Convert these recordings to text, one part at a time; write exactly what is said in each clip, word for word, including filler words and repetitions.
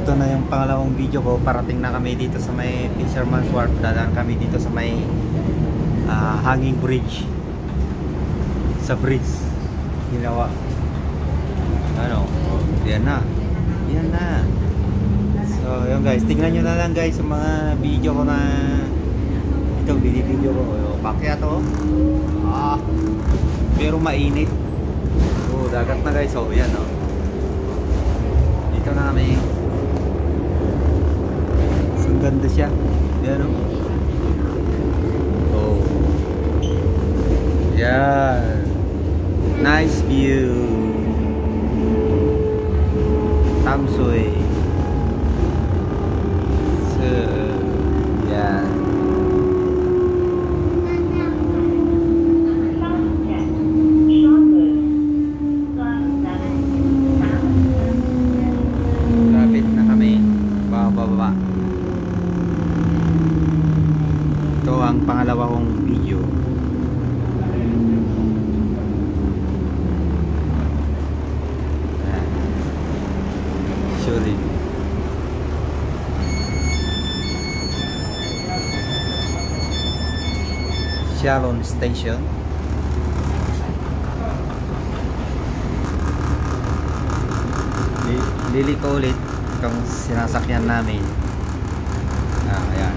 ito na yung pangalawang video ko. Parating na kami dito sa may Fisherman's Wharf. Dadaan kami dito sa may uh, hanging bridge. Sa bridge ginawa. Ano? Yan na. Yan na. So yun guys, tingnan nyo na lang guys sa mga video ko na ito, video ko. Pakya to. Ah, pero mainit. Oh, dagat na guys. Oh, yan oh. Dito na kami. So, ganda siya. Yan oh. Oh. Yan. Nice view. Tamsui. So, yan. Ito ang pangalawa kong video. Surely. Shalon Station. Lili ko ulit itong sinasakyan namin. Ah, ayan.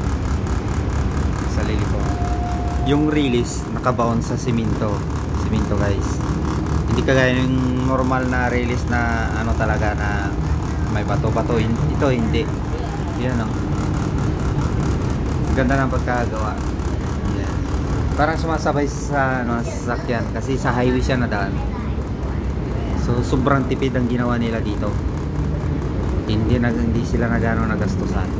Sa lili ko. Yung release nakabaon sa simento. Simento guys. Hindi kagaya yung normal na release na ano talaga na may bato-bato. Ito hindi. Yan oh. Ganda ng pagkagawa. Yan. Parang sumasabay sa ano, sasakyan kasi sa highway siya nadaan. So sobrang tipid ang ginawa nila dito. Hindi na hindi sila na gano'ng nagastusan.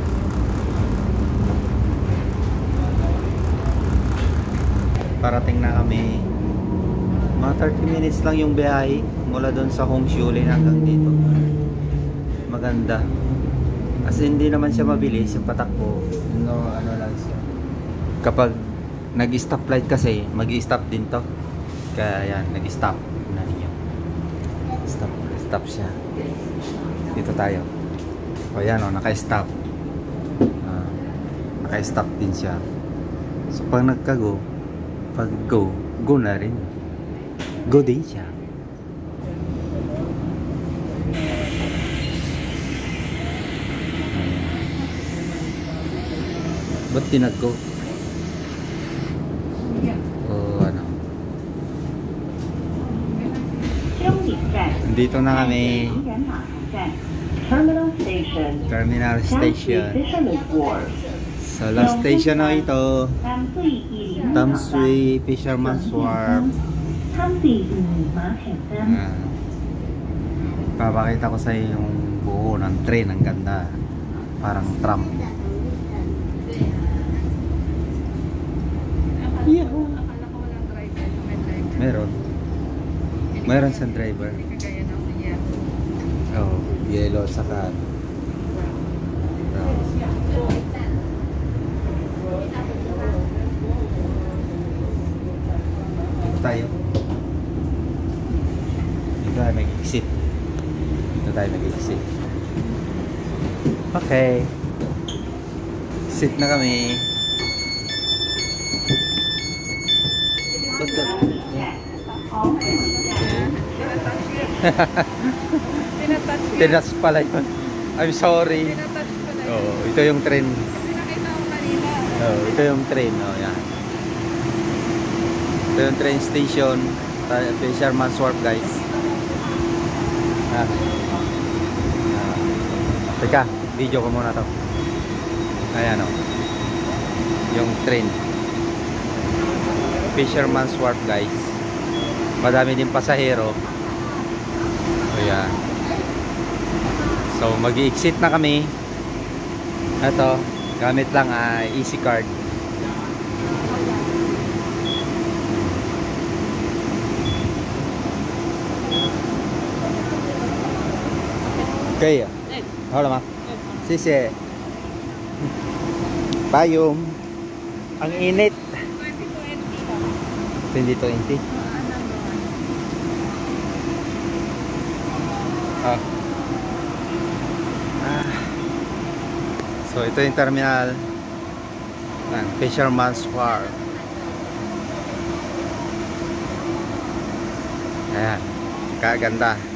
Parating na kami. Mga thirty minutes lang yung biyahe mula doon sa Hongxiulin hanggang dito. Maganda. Kasi hindi naman siya mabilis yung patakbo. No, ano lang siya. Kapag nag-stop light kasi, mag-stop din to. Kaya yan, nag-stop. Na ninyo. Stop, stop siya. Dito tayo. O yan o, naka-stop. Uh, naka-stop din siya. So pag nagka-go, pag go, go na rin. Go din siya. Ba't di nag-go? O ano? Dito na kami. Terminal Station. Terminal Station. So last station na ito. Tamsui Fisherman's Wharf. Ah. Papakita ko sa iyo yung buo ng train. Ang ganda. Parang tram. Yeah. Meron. Meron sa driver. Oh, yellow saka brown. Dito tayo. Dito tayo mag-exit. Dito tayo mag-exit. Okay. Exit na kami. Betul. Tinatouch pala yun. I'm sorry. Oh, ito yung train. Oh, ito yung train. Oh, yan. Ito yung train station. Fisherman's Wharf, guys. Ah. Ah. Teka, video ko muna to. Ayan oh. Yung train. Fisherman's Wharf, guys. Madami din pasahero. Ayan. So mag-i-exit na kami. Ito, gamit lang uh, easy card. Okay. Hola ma. Sisi. Payung. Ang init. twenty twenty. Ah. Ah. So ito yung terminal ng Fisherman's Wharf. Ayan, kaganda.